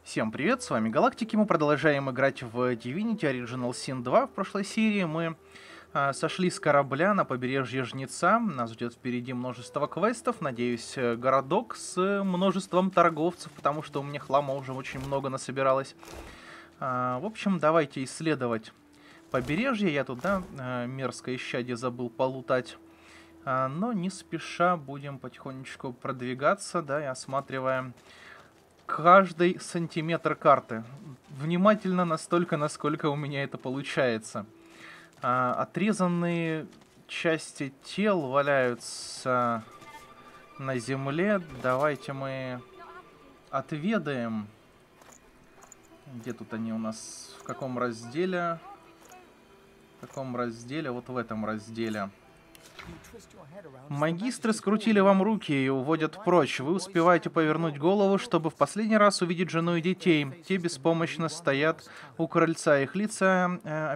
Всем привет, с вами Галактики. Мы продолжаем играть в Divinity Original Sin 2. В прошлой серии мы сошли с корабля на побережье Жнеца. Нас ждет впереди множество квестов. Надеюсь, городок с множеством торговцев, потому что у меня хлама уже очень много насобиралось. В общем, давайте исследовать побережье. Я тут, мерзкое исчадие забыл полутать. Но не спеша будем потихонечку продвигаться, и осматриваем каждый сантиметр карты. Внимательно настолько, насколько у меня это получается. Отрезанные части тел валяются на земле. Давайте мы отведаем. Где тут они у нас? В каком разделе? В каком разделе? Вот в этом разделе. Магистры скрутили вам руки и уводят прочь. Вы успеваете повернуть голову, чтобы в последний раз увидеть жену и детей. Те беспомощно стоят у крыльца. Их лица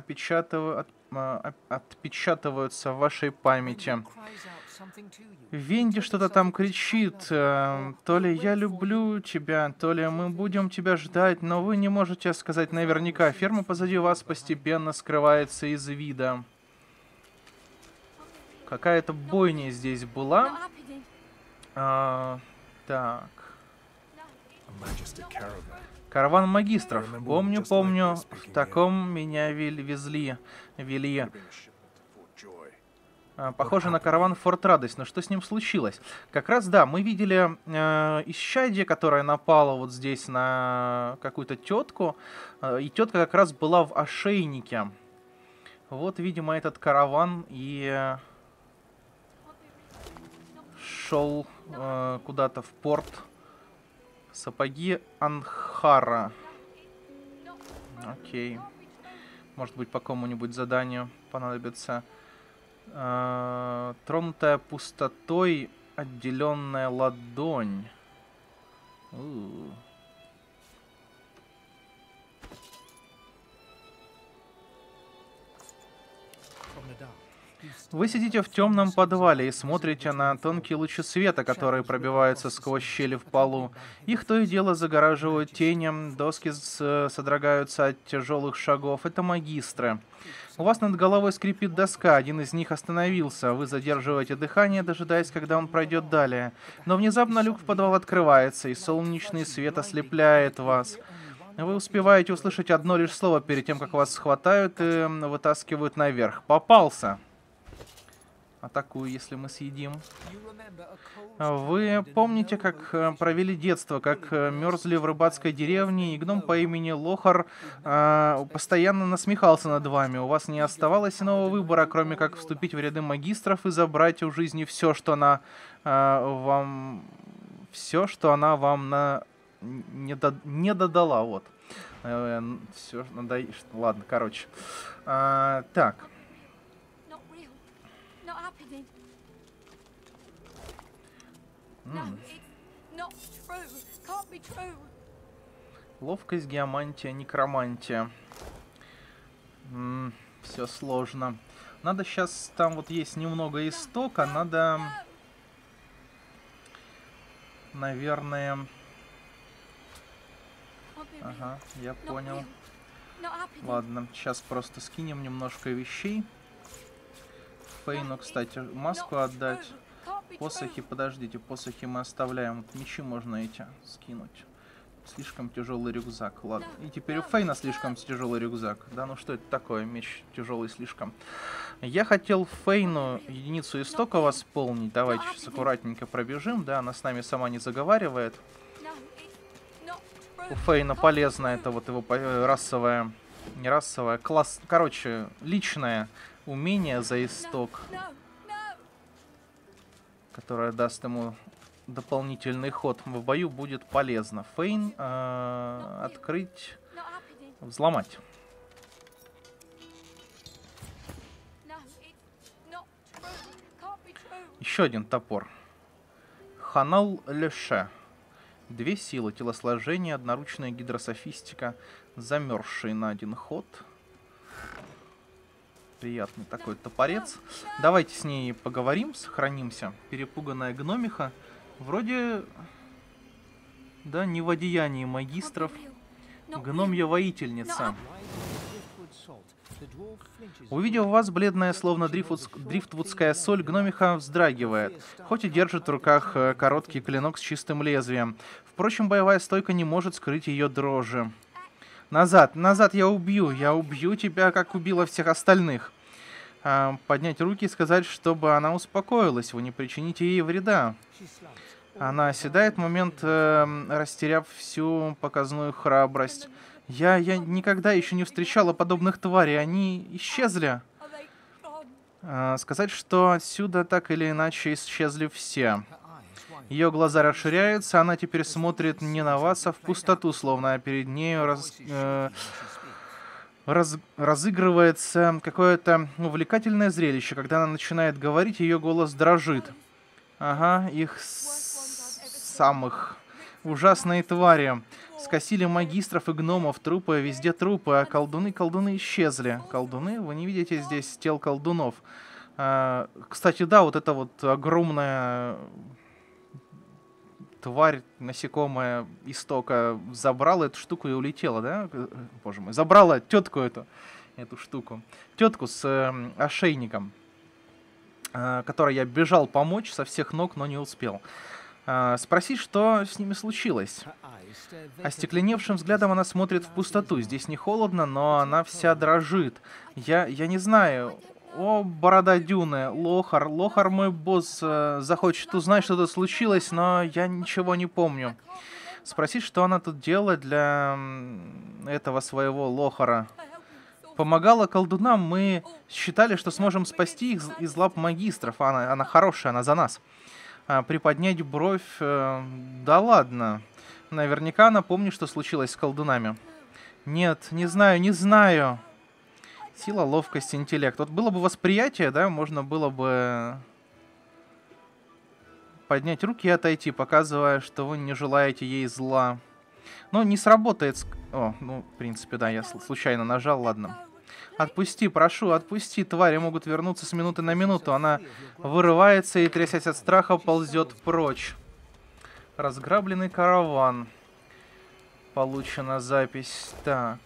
отпечатываются в вашей памяти. Венди что-то там кричит. То ли я люблю тебя, то ли мы будем тебя ждать, но вы не можете сказать наверняка. Ферма позади вас постепенно скрывается из вида. Какая-то бойня здесь была. Так. Караван магистров. Помню. В таком меня вели. Похоже на караван Форт Радость. Но что с ним случилось? Как раз, мы видели исчадие, которое напало вот здесь на какую-то тетку. И тетка как раз была в ошейнике. Вот, видимо, этот караван и шел куда-то в порт. Сапоги Анхара. Окей. Может быть, по какому-нибудь заданию понадобится. Тронутая пустотой отделенная ладонь. Вы сидите в темном подвале и смотрите на тонкие лучи света, которые пробиваются сквозь щели в полу. Их то и дело загораживают тени, доски содрогаются от тяжелых шагов. Это магистры. У вас над головой скрипит доска, один из них остановился. Вы задерживаете дыхание, дожидаясь, когда он пройдет далее. Но внезапно люк в подвал открывается, и солнечный свет ослепляет вас. Вы успеваете услышать одно лишь слово перед тем, как вас схватают и вытаскивают наверх. Попался. Атакую, если мы съедим. Вы помните, как провели детство, как мерзли в рыбацкой деревне, и гном по имени Лохар постоянно насмехался над вами. У вас не оставалось иного выбора, кроме как вступить в ряды магистров и забрать у жизни все, что она вам не додала. Вот. Все, ладно, короче. Так. Ловкость, геомантия, некромантия. Все сложно. Надо сейчас, там вот есть немного истока, надо, наверное... Ага, я понял. Ладно, сейчас просто скинем немножко вещей. Фейну, кстати, маску отдать. Посохи, подождите, посохи мы оставляем. Вот мечи можно эти скинуть. Слишком тяжелый рюкзак. Ладно. И теперь у Фейна слишком тяжелый рюкзак. Да, ну что это такое? Меч тяжелый слишком. Я хотел Фейну единицу истока восполнить. Давайте сейчас аккуратненько пробежим. Да, она с нами сама не заговаривает. У Фейна полезно это вот его расовое... Не расовое, класс... Короче, личное умение за исток, которое даст ему дополнительный ход в бою, будет полезно. Фейн открыть, взломать. Еще один топор. Ханал Леше. 2 силы, телосложение, одноручная гидрософистика, замерзший на 1 ход. Приятный такой топорец. Давайте с ней поговорим, сохранимся. Перепуганная гномиха. Вроде, да, не в одеянии магистров. Гномья воительница. Увидев вас, бледная, словно дрифтвудская соль, гномиха вздрагивает, хоть и держит в руках короткий клинок с чистым лезвием. Впрочем, боевая стойка не может скрыть ее дрожи. Назад, назад, я убью тебя, как убила всех остальных. Поднять руки и сказать, чтобы она успокоилась, вы не причините ей вреда. Она оседает в момент, растеряв всю показную храбрость. Я никогда еще не встречала подобных тварей, они исчезли. Сказать, что отсюда так или иначе исчезли все. Ее глаза расширяются, она теперь смотрит не на вас, а в пустоту, словно перед нею разыгрывается какое-то увлекательное зрелище. Когда она начинает говорить, ее голос дрожит. Ага, их самых ужасные твари. Скосили магистров и гномов, трупы, везде трупы, а колдуны исчезли. Колдуны? Вы не видите здесь тел колдунов. Кстати, да, вот эта вот огромная тварь, насекомая истока, забрала эту штуку и улетела, да? Боже мой, забрала тетку эту штуку. Тетку с ошейником, которой я бежал помочь со всех ног, но не успел. Спроси, что с ними случилось. Остекленевшим взглядом она смотрит в пустоту. Здесь не холодно, но она вся дрожит. Я не знаю. О, борода Дюны, Лохар мой босс захочет узнать, что тут случилось, но я ничего не помню. Спроси, что она тут делает для этого своего Лохара. Помогала колдунам, мы считали, что сможем спасти их из лап магистров. Она хорошая, она за нас. Приподнять бровь... Да ладно. Наверняка она помнит, что случилось с колдунами. Нет, не знаю. Сила, ловкость, интеллект. Вот было бы восприятие, да, можно было бы поднять руки и отойти, показывая, что вы не желаете ей зла. Но не сработает... О, ну, в принципе, да, я случайно нажал, ладно. Отпусти, прошу, отпусти, твари могут вернуться с минуты на минуту. Она вырывается и, трясясь от страха, ползет прочь. Разграбленный караван. Получена запись. Так.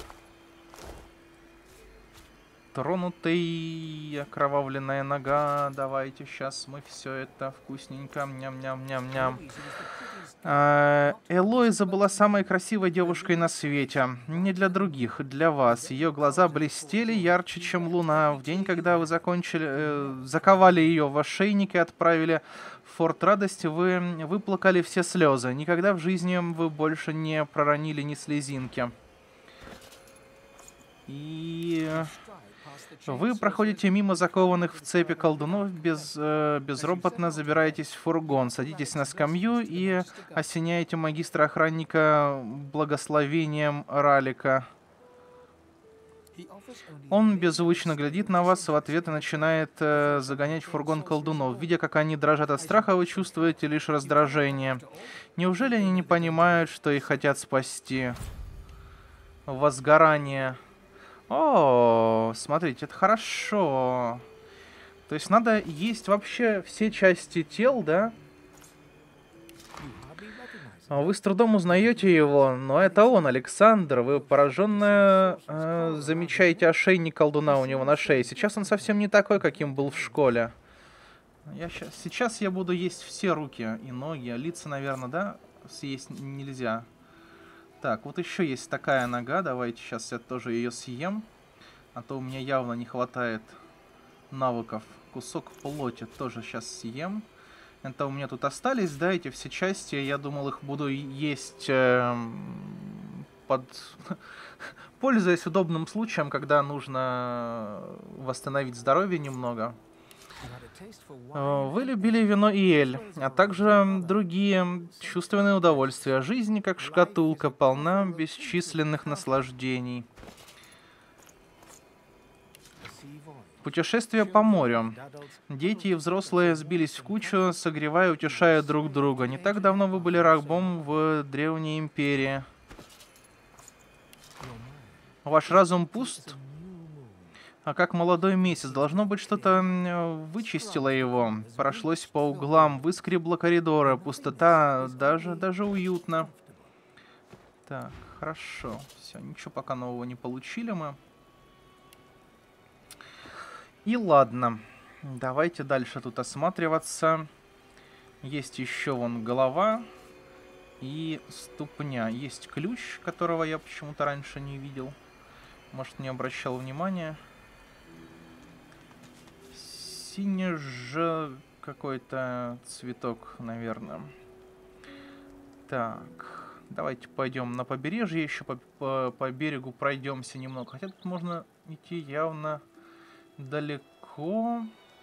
Тронутая окровавленная нога. Давайте, сейчас мы все это вкусненько. Ням-ням-ням-ням. Элоиза была самой красивой девушкой на свете. Не для других, для вас. Ее глаза блестели ярче, чем луна. В день, когда вы заковали ее в ошейник и отправили в Форт Радости, вы выплакали все слезы. Никогда в жизни вы больше не проронили ни слезинки. И... Вы проходите мимо закованных в цепи колдунов, безропотно забираетесь в фургон, садитесь на скамью и осеняете магистра-охранника благословением Ралика. Он беззвучно глядит на вас в ответ и начинает загонять в фургон колдунов. Видя, как они дрожат от страха, вы чувствуете лишь раздражение. Неужели они не понимают, что их хотят спасти? Возгорание. О, смотрите, это хорошо. То есть надо есть вообще все части тел, да? Вы с трудом узнаете его, но это он, Александр. Вы пораженно замечаете ошейник колдуна у него на шее. Сейчас он совсем не такой, каким был в школе. Сейчас я буду есть все руки и ноги. Лица, наверное, да? Съесть нельзя. Так, вот еще есть такая нога. Давайте сейчас я тоже ее съем. А то у меня явно не хватает навыков. Кусок плоти тоже сейчас съем. Это у меня тут остались, да, эти все части. Я думал, их буду есть пользуясь удобным случаем, когда нужно восстановить здоровье немного. Вы любили вино и эль, а также другие чувственные удовольствия. Жизнь, как шкатулка, полна бесчисленных наслаждений. Путешествие по морю. Дети и взрослые сбились в кучу, согревая и утешая друг друга. Не так давно вы были рабом в Древней Империи. Ваш разум пуст? А как молодой месяц, должно быть, что-то вычистило его. Прошлось по углам, выскребло коридоры, пустота, даже уютно. Так, хорошо. Все, ничего пока нового не получили мы. И ладно. Давайте дальше тут осматриваться. Есть еще вон голова и ступня. Есть ключ, которого я почему-то раньше не видел. Может, не обращал внимания. Синий-же какой-то цветок, наверное. Так, давайте пойдем на побережье, еще по берегу пройдемся немного. Хотя тут можно идти явно далеко.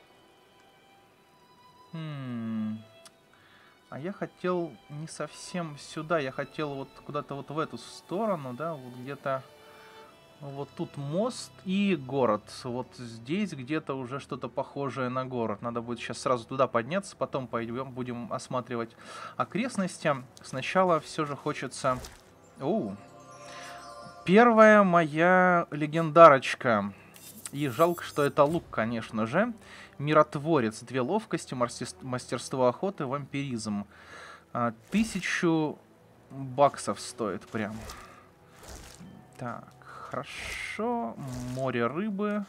А я хотел не совсем сюда, я хотел вот куда-то вот в эту сторону, да, вот где-то... Вот тут мост и город. Вот здесь где-то уже что-то похожее на город. Надо будет сейчас сразу туда подняться, потом пойдем, будем осматривать окрестности. Сначала все же хочется... Первая моя легендарочка. И жалко, что это лук, конечно же. Миротворец. 2 ловкости, мастерство охоты, вампиризм. 1000 баксов стоит прям. Так. Хорошо. Море рыбы.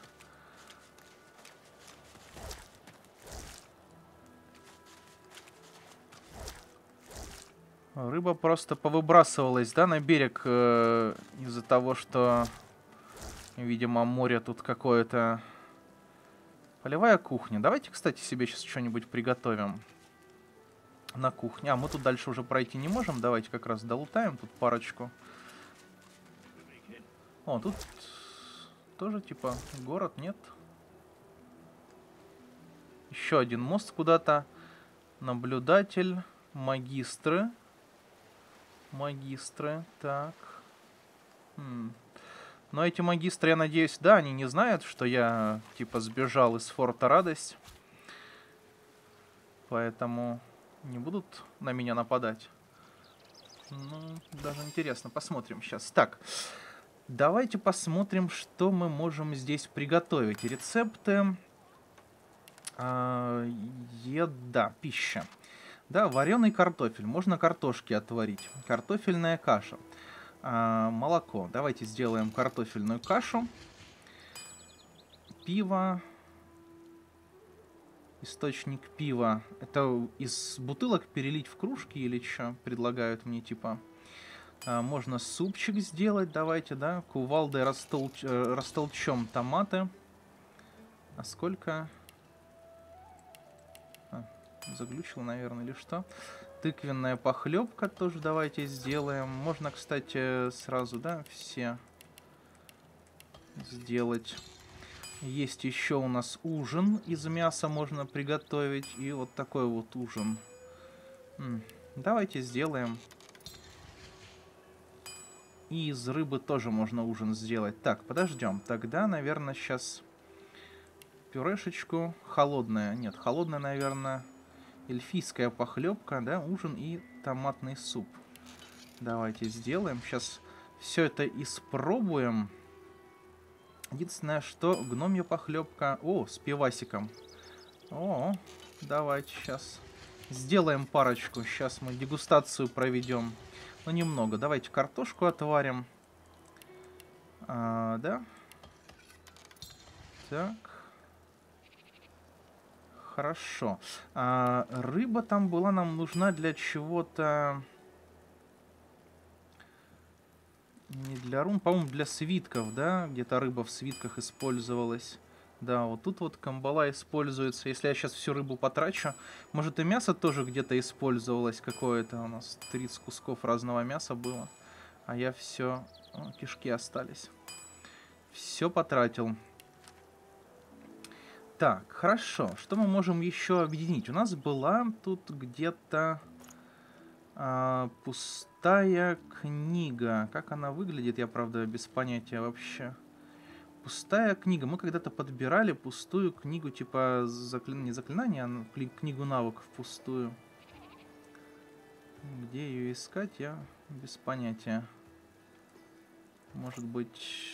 Рыба просто повыбрасывалась, да, на берег из-за того, что, видимо, море тут какое-то. Полевая кухня. Давайте, кстати, себе сейчас что-нибудь приготовим на кухне. А, мы тут дальше уже пройти не можем. Давайте как раз долутаем тут парочку. О, тут тоже типа город, нет? Еще один мост куда-то. Наблюдатель. Магистры. Магистры. Так. Но эти магистры, я надеюсь, да, они не знают, что я типа сбежал из форта Радость. Поэтому не будут на меня нападать. Ну, даже интересно. Посмотрим сейчас. Так. Давайте посмотрим, что мы можем здесь приготовить. Рецепты. Еда, пища. Да, вареный картофель. Можно картошки отварить. Картофельная каша. Молоко. Давайте сделаем картофельную кашу. Пиво. Источник пива. Это из бутылок перелить в кружки или что? Предлагают мне типа... Можно супчик сделать, давайте, да. Кувалдой растолчем томаты. А сколько? Заглючил, наверное, или что? Тыквенная похлебка тоже давайте сделаем. Можно, кстати, сразу, да, все сделать. Есть еще у нас ужин из мяса можно приготовить. И вот такой вот ужин. Давайте сделаем. И из рыбы тоже можно ужин сделать. Так, подождем. Тогда, наверное, сейчас пюрешечку. Холодная. Нет, холодная, наверное, эльфийская похлебка, да, ужин и томатный суп. Давайте сделаем. Сейчас все это испробуем. Единственное, что гномья похлебка. О, с пивасиком. О, давайте сейчас сделаем парочку. Сейчас мы дегустацию проведем. Ну, немного. Давайте картошку отварим. Да. Так. Хорошо. Рыба там была нам нужна для чего-то... Не для рун, по-моему, для свитков, да? Где-то рыба в свитках использовалась. Да, вот тут вот камбала используется. Если я сейчас всю рыбу потрачу, может и мясо тоже где-то использовалось какое-то. У нас 30 кусков разного мяса было. А я все... О, кишки остались. Все потратил. Так, хорошо. Что мы можем еще объединить? У нас была тут где-то пустая книга. Как она выглядит, я, правда, без понятия вообще. Пустая книга. Мы когда-то подбирали пустую книгу, типа, не заклинание, а книгу навыков пустую. Где ее искать, я без понятия. Может быть...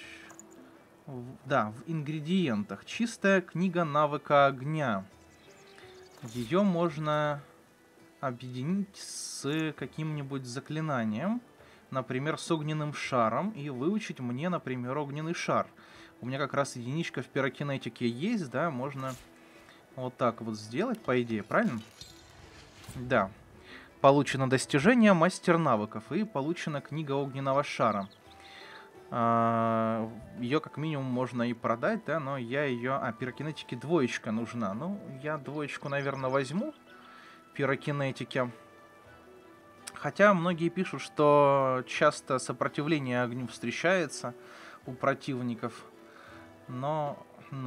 Да, в ингредиентах. Чистая книга навыка огня. Ее можно объединить с каким-нибудь заклинанием. например, с огненным шаром и выучить мне, например, огненный шар. У меня как раз единичка в пирокинетике есть, да, можно вот так вот сделать, по идее, правильно? Да. Получено достижение мастер навыков и получена книга огненного шара. Ее как минимум можно и продать, да, но я ее... пирокинетики двоечка нужна. Ну, я двоечку, наверное, возьму. Пирокинетики. Хотя многие пишут, что часто сопротивление огню встречается у противников. Но...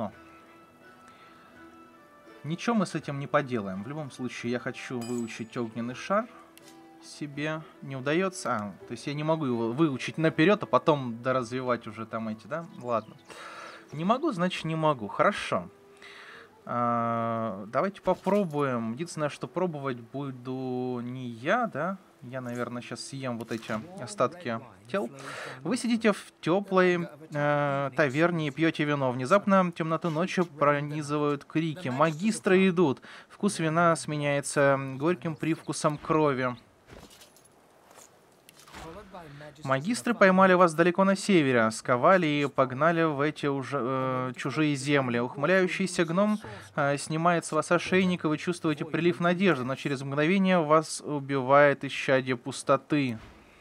Ничего мы с этим не поделаем. В любом случае, я хочу выучить огненный шар себе. Не удается. То есть я не могу его выучить наперед, а потом доразвивать уже там эти, да? Ладно. Не могу, значит не могу. Хорошо. Давайте попробуем. Единственное, что пробовать буду не я, да? Я, наверное, сейчас съем вот эти остатки тел. Вы сидите в теплой таверне и пьете вино. Внезапно темноту ночи пронизывают крики. Магистры идут. Вкус вина сменяется горьким привкусом крови. Магистры поймали вас далеко на севере, сковали и погнали в эти уже чужие земли. Ухмыляющийся гном снимает с вас ошейник, и вы чувствуете прилив надежды, но через мгновение вас убивает исчадие пустоты.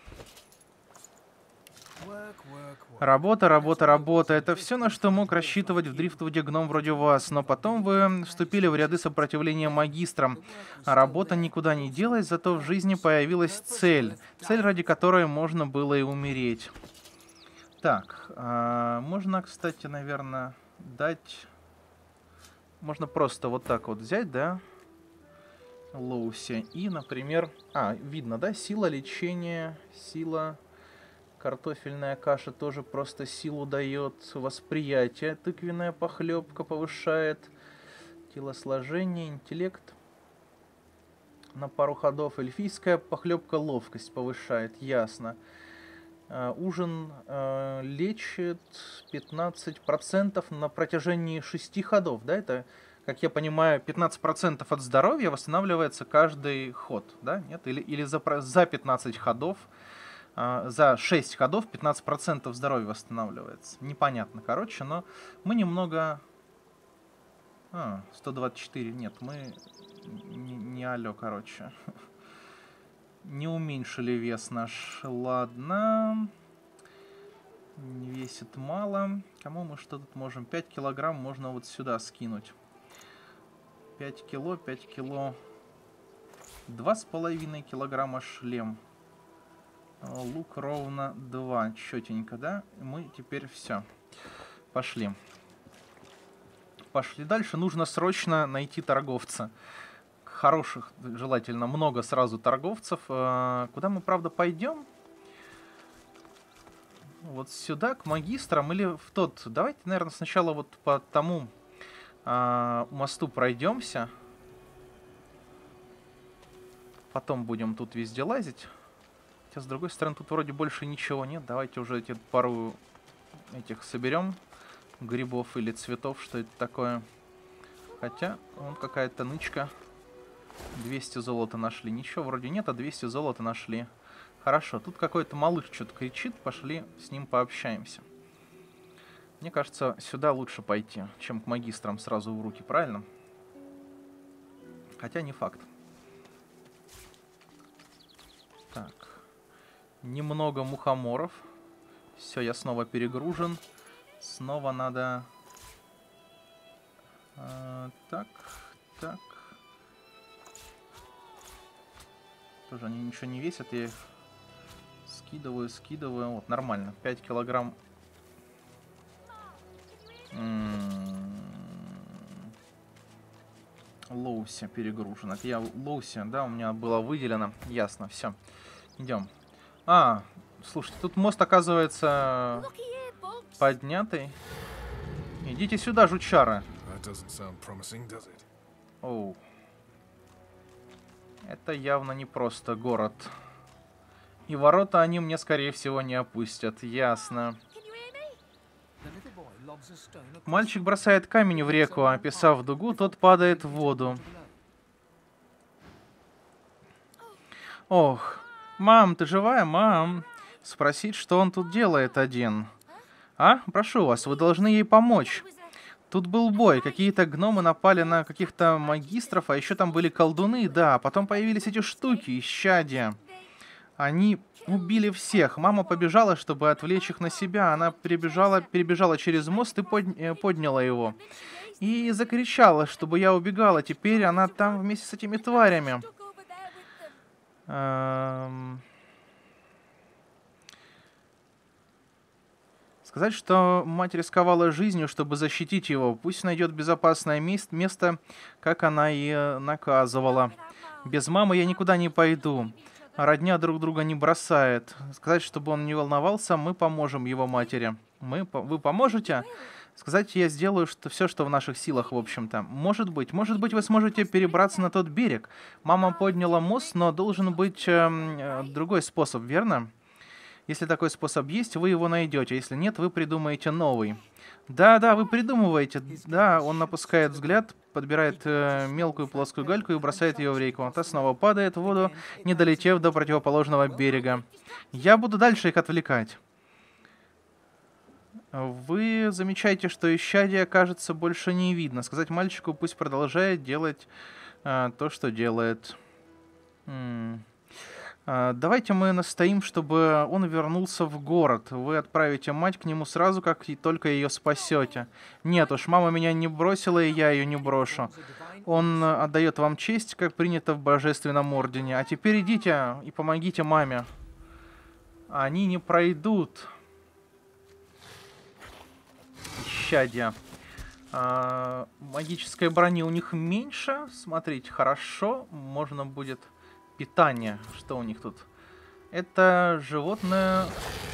Работа, работа, работа. Это все, на что мог рассчитывать в Дрифтвуде гном вроде вас. Но потом вы вступили в ряды сопротивления магистрам. А работа никуда не делась, зато в жизни появилась цель. Цель, ради которой можно было и умереть. Так, можно, кстати, наверное, дать... Можно просто вот так вот взять, да? Лоуси. И, например... видно, да? Сила, лечение, сила... Картофельная каша тоже просто силу дает. Восприятие. Тыквенная похлебка повышает. Телосложение, интеллект. На пару ходов. Эльфийская похлебка ловкость повышает. Ясно. Ужин лечит 15% на протяжении 6 ходов. Да, это, как я понимаю, 15% от здоровья восстанавливается каждый ход. Да? Нет? Или за 15 ходов. За 6 ходов 15% здоровья восстанавливается. Непонятно, короче, но мы немного... 124, нет, мы не алё, короче. Не уменьшили вес наш. Ладно. Весит мало. Кому мы что тут можем? 5 килограмм можно вот сюда скинуть. 5 кило, 5 кило. 2,5 килограмма шлем. Лук ровно 2. Четенько, да? Мы теперь все. Пошли. Пошли дальше. Нужно срочно найти торговца. Хороших, желательно, много сразу торговцев. Куда мы, правда, пойдем? Вот сюда, к магистрам или в тот... Давайте, наверное, сначала вот по тому мосту пройдемся. Потом будем тут везде лазить. С другой стороны, тут вроде больше ничего нет. Давайте уже эти пару этих соберем. Грибов или цветов, что это такое. Хотя, вон какая-то нычка. 200 золота нашли. Ничего вроде нет, а 200 золота нашли. Хорошо, тут какой-то малыш что-то кричит. Пошли с ним пообщаемся. Мне кажется, сюда лучше пойти, чем к магистрам сразу в руки, правильно? Хотя не факт. Так. Немного мухоморов. Все, я снова перегружен. Снова надо... так. Тоже они ничего не весят. Я их скидываю. Вот, нормально. 5 килограмм. Лоуси перегружен. Это я Лоуси, да, у меня было выделено. Ясно, все. Идем. Слушайте, тут мост оказывается поднятый. Идите сюда, жучара. Оу. Это явно не просто город. И ворота они мне, скорее всего, не опустят. Ясно. Мальчик бросает камень в реку, описав дугу, тот падает в воду. Ох. Мам, ты живая, мам? спросить, что он тут делает один. А? Прошу вас, вы должны ей помочь. Тут был бой, какие-то гномы напали на каких-то магистров, а еще там были колдуны, да. Потом появились эти штуки, исчадия. Они убили всех. Мама побежала, чтобы отвлечь их на себя. Она перебежала через мост и подняла его. И закричала, чтобы я убегала. Теперь она там вместе с этими тварями. Сказать, что мать рисковала жизнью, чтобы защитить его. Пусть найдет безопасное место, как она и наказывала. Без мамы я никуда не пойду. Родня друг друга не бросает. Сказать, чтобы он не волновался, мы поможем его матери. Вы поможете? Сказать, я сделаю все, что в наших силах, в общем-то. Может быть, вы сможете перебраться на тот берег. Мама подняла мост, но должен быть другой способ, верно? Если такой способ есть, вы его найдете. Если нет, вы придумаете новый. Да, вы придумываете. Да, он напускает взгляд, подбирает мелкую плоскую гальку и бросает ее в реку. Та снова падает в воду, не долетев до противоположного берега. Я буду дальше их отвлекать. Вы замечаете, что исчадия, кажется, больше не видно. Сказать мальчику, пусть продолжает делать то, что делает. Давайте мы настоим, чтобы он вернулся в город. Вы отправите мать к нему сразу, как только ее спасете. Нет уж, мама меня не бросила, и я ее не брошу. Он отдает вам честь, как принято в Божественном Ордене. А теперь идите и помогите маме. Они не пройдут. Исчадия. Магической брони у них меньше. Смотрите, хорошо. Можно будет... Питание. Что у них тут? Это животное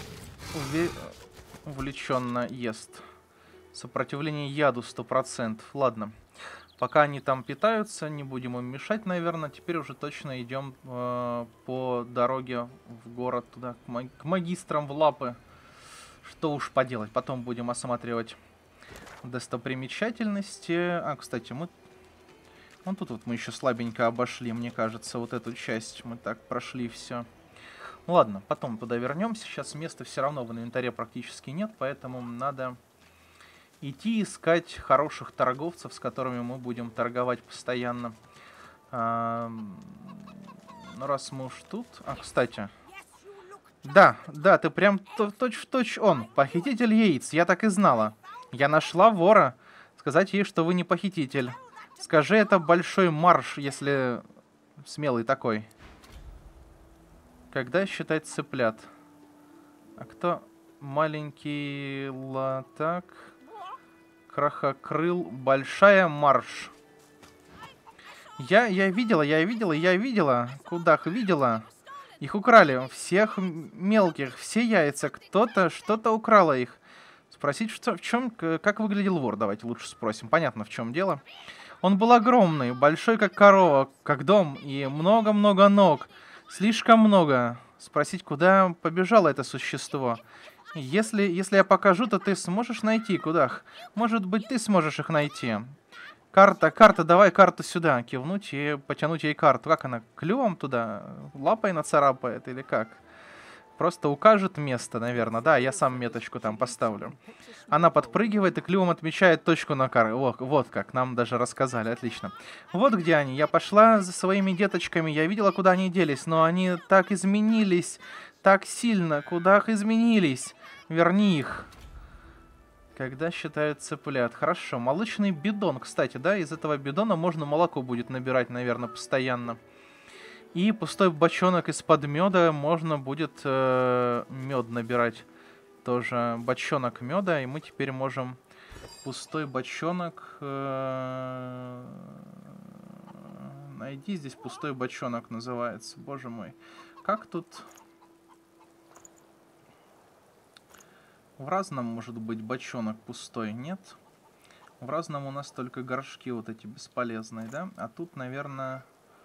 увлеченно ест. Сопротивление яду 100%. Ладно. Пока они там питаются, не будем им мешать, наверное. Теперь уже точно идем по дороге в город, туда, к магистрам, в лапы. Что уж поделать. Потом будем осматривать достопримечательности. А, кстати, мы... Вон тут вот мы еще слабенько обошли, мне кажется, вот эту часть. Мы так прошли все. Ладно, потом туда вернемся. Сейчас места все равно в инвентаре практически нет, поэтому надо идти искать хороших торговцев, с которыми мы будем торговать постоянно. Ну, раз мы уж тут... А, кстати... Да, ты прям точь-в-точь он. Похититель яиц, я так и знала. Я нашла вора. Сказать ей, что вы не похититель. Скажи, это большой марш, если смелый такой. Когда считать цыплят? А кто маленький латак? Крахокрыл. Большая марш. Я видела. Кудах видела. Их украли. Всех мелких, все яйца. Кто-то что-то украло их. Спросить, в чем, как выглядел вор? Давайте лучше спросим. Понятно, в чем дело. Он был огромный, большой как корова, как дом, и много-много ног. Слишком много. Спросить, куда побежало это существо. Если я покажу, то ты сможешь найти, Кудах. Может быть, ты сможешь их найти. Карта, давай карту сюда. Кивнуть и потянуть ей карту. Как она, клювом туда? Лапой нацарапает или как? Просто укажет место, наверное. Да, я сам меточку там поставлю. Она подпрыгивает и клювом отмечает точку на карте. Вот как, нам даже рассказали, отлично. Вот где они. Я пошла за своими деточками, я видела, куда они делись, но они так изменились, так сильно. Куда их изменились? Верни их. Когда считают цыплят. Хорошо, молочный бидон, кстати, да, из этого бидона можно молоко будет набирать, наверное, постоянно. И пустой бочонок из-под меда можно будет мед набирать. Тоже бочонок меда, и мы теперь можем пустой бочонок... Найди здесь пустой бочонок называется, боже мой. Как тут... В разном может быть бочонок пустой, нет? В разном у нас только горшки вот эти бесполезные, да? А тут, наверное...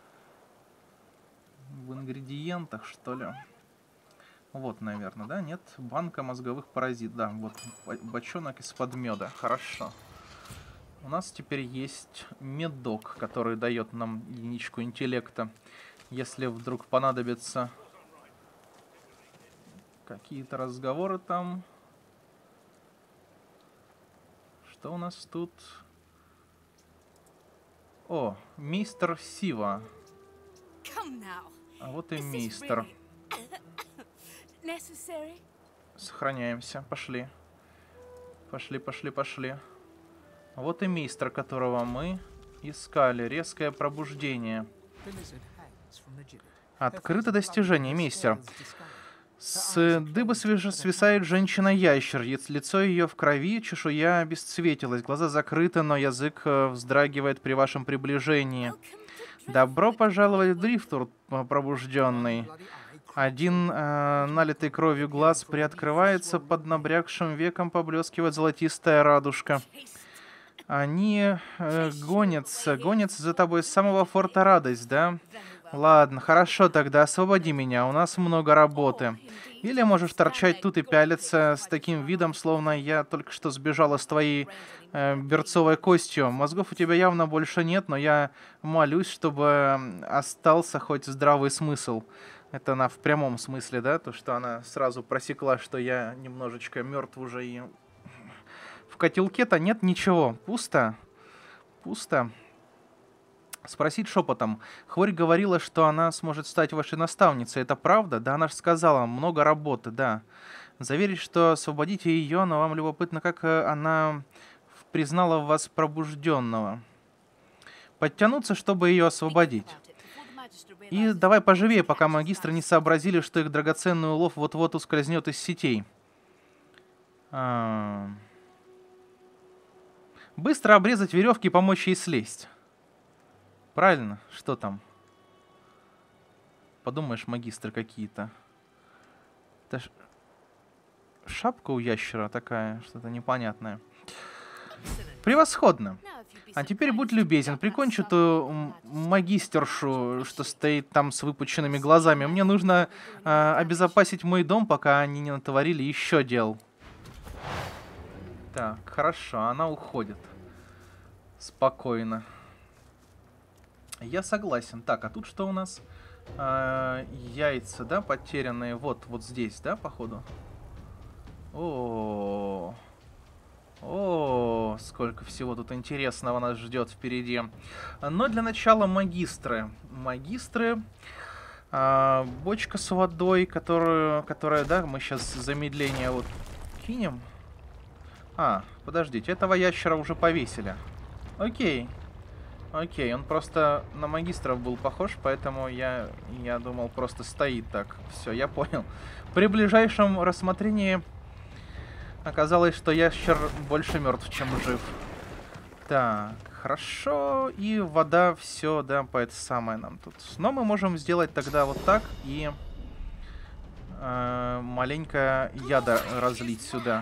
В ингредиентах, что ли? Вот, наверное, да? Нет? Банка мозговых паразит. Да, вот бочонок из-под меда. Хорошо. У нас теперь есть медок, который дает нам единичку интеллекта. Если вдруг понадобится Какие-то разговоры там. Что у нас тут? О, мистер Сива. А вот и мистер. Сохраняемся. Пошли. Пошли. Вот и мистер, которого мы искали. Резкое пробуждение. Открыто достижение, мистер. С дыбы свисает женщина-ящер. Лицо ее в крови, чешуя обесцветилась. Глаза закрыты, но язык вздрагивает при вашем приближении. Добро пожаловать в Дрифтур, пробужденный. Один налитый кровью глаз приоткрывается, под набрякшим веком поблескивает золотистая радужка. Они гонятся за тобой с самого форта Радость, да? Ладно, хорошо, тогда освободи меня, у нас много работы. Или можешь торчать тут и пялиться с таким видом, словно я только что сбежала с твоей берцовой костью. Мозгов у тебя явно больше нет, но я молюсь, чтобы остался хоть здравый смысл. Это она в прямом смысле, да? То, что она сразу просекла, что я немножечко мертв уже и... В котелке-то нет ничего. Пусто. Спросить шепотом. Хворь говорила, что она сможет стать вашей наставницей. Это правда? Да, она же сказала, много работы, да. Заверить, что освободите ее, но вам любопытно, как она признала в вас пробужденного. Подтянуться, чтобы ее освободить. И давай поживее, пока магистры не сообразили, что их драгоценный улов вот-вот ускользнет из сетей. Быстро обрезать веревки и помочь ей слезть. Правильно? Что там? Подумаешь, магистры какие-то. Это ж... Шапка у ящера такая, что-то непонятное. Превосходно. А теперь будь любезен, прикончи эту магистершу, что стоит там с выпученными глазами. Мне нужно обезопасить мой дом, пока они не натворили еще дел. Так, хорошо, она уходит. Спокойно. Я согласен. Так, а тут что у нас? Яйца, да, потерянные. Вот здесь, да, походу? О, сколько всего тут интересного нас ждет впереди. Но для начала магистры. Бочка с водой, которая, да, мы сейчас замедление вот кинем. Подождите, этого ящера уже повесили. Окей, он просто на магистров был похож, поэтому я думал, просто стоит так. Все, я понял. При ближайшем рассмотрении оказалось, что ящер больше мертв, чем жив. Так, хорошо. И вода, все, да, по это самое нам тут. Но мы можем сделать тогда вот так и маленько яда разлить сюда.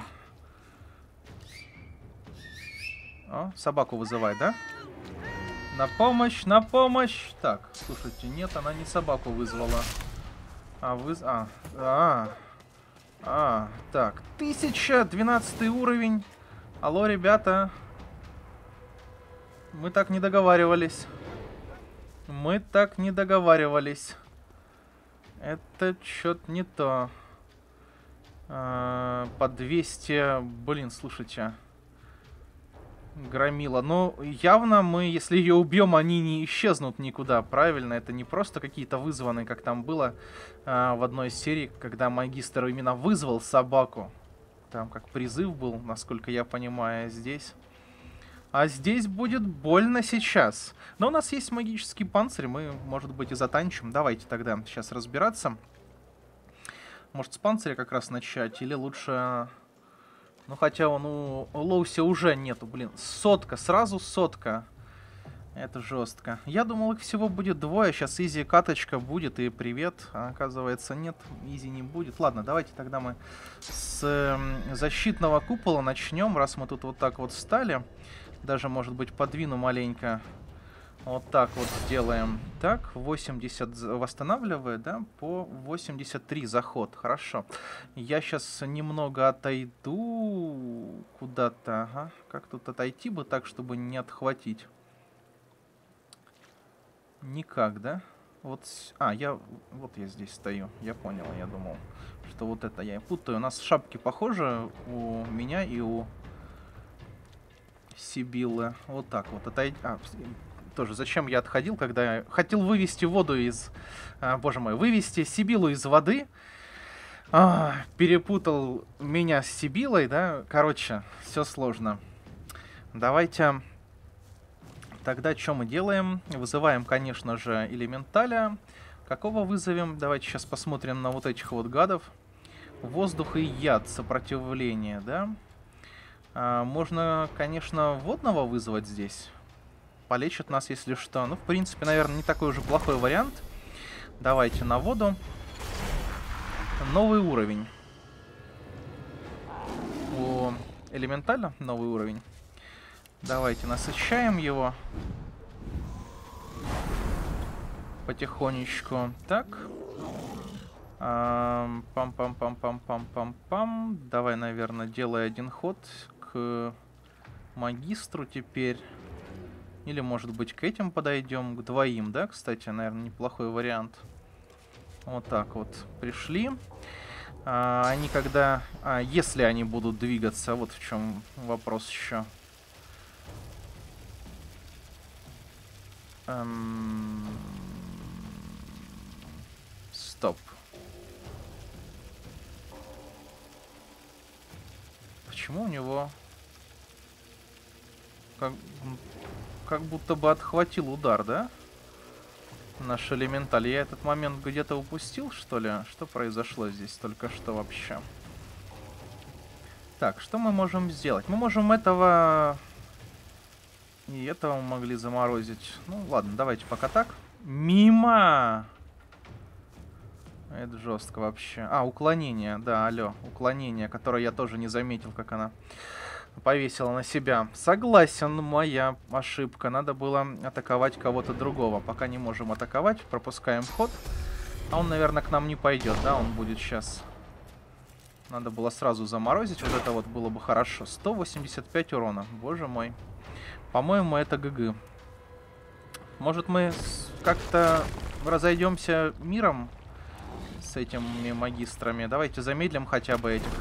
О, собаку вызывай, да? На помощь, на помощь. Так, слушайте, нет, она не собаку вызвала. Так, 1012 уровень. Алло, ребята. Мы так не договаривались. Это что-то не то. По 200... Блин, слушайте. Громила. Но явно мы, если ее убьем, они не исчезнут никуда, правильно? Это не просто какие-то вызванные, как там было в одной из серий, когда магистр именно вызвал собаку. Там как призыв был, насколько я понимаю, здесь. А здесь будет больно сейчас. Но у нас есть магический панцирь, мы, может быть, и затанчим. Давайте тогда сейчас разбираться. Может, с панциря как раз начать, или лучше... Ну, хотя он у Лоуси уже нету, блин. Сотка, сразу сотка. Это жестко. Я думал, их всего будет двое. Сейчас изи каточка будет и привет. А оказывается, нет, изи не будет. Ладно, давайте тогда мы с защитного купола начнем, раз мы тут вот так вот встали. Даже, может быть, подвину маленько. Вот так вот сделаем. Так, 80 восстанавливает, да? По 83 заход. Хорошо. Я сейчас немного отойду куда-то. Ага. Как тут отойти бы так, чтобы не отхватить? Никак, да? Вот. Вот я здесь стою. Я понял, я думал, что вот это я путаю. У нас шапки похожи у меня и у Сибиллы. Вот так вот. Тоже зачем я отходил, когда я хотел вывести воду из... боже мой, вывести Сибиллу из воды. Перепутал меня с Сибиллой, да? Короче, все сложно. Давайте... Тогда что мы делаем? Вызываем, конечно же, элементаля. Какого вызовем? Давайте сейчас посмотрим на вот этих вот гадов. Воздух и яд, сопротивление, да? Можно, конечно, водного вызвать здесь. Полечит нас, если что. Ну, в принципе, наверное, не такой уже плохой вариант. Давайте на воду. Новый уровень. У элементаля новый уровень. Давайте насыщаем его. Потихонечку. Так. Пам-пам-пам-пам-пам-пам-пам. Давай, наверное, делай один ход к магистру теперь. Или, может быть, к этим подойдем. К двоим, да? Кстати, наверное, неплохой вариант. Вот так вот. Пришли. Они когда... если они будут двигаться, вот в чем вопрос еще. Стоп. Почему у него... Как будто бы отхватил удар, да? Наш элементаль. Я этот момент где-то упустил, что ли? Что произошло здесь только что вообще? Так, что мы можем сделать? Мы можем этого... И этого мы могли заморозить. Ну, ладно, давайте пока так. Мимо! Это жестко вообще. Уклонение. Да, алло. Уклонение, которое я тоже не заметил, как она повесила на себя. Согласен, моя ошибка. Надо было атаковать кого-то другого. Пока не можем атаковать. Пропускаем ход. А он, наверное, к нам не пойдет, да? Он будет сейчас... Надо было сразу заморозить. Вот это вот было бы хорошо. 185 урона. Боже мой. По-моему, это ГГ. Может, мы как-то разойдемся миром с этими магистрами? Давайте замедлим хотя бы этих.